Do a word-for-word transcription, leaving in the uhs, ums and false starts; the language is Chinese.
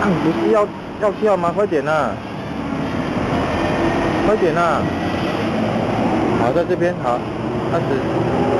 不是要要跳吗？快点呐！快点呐！好，在这边好，开始。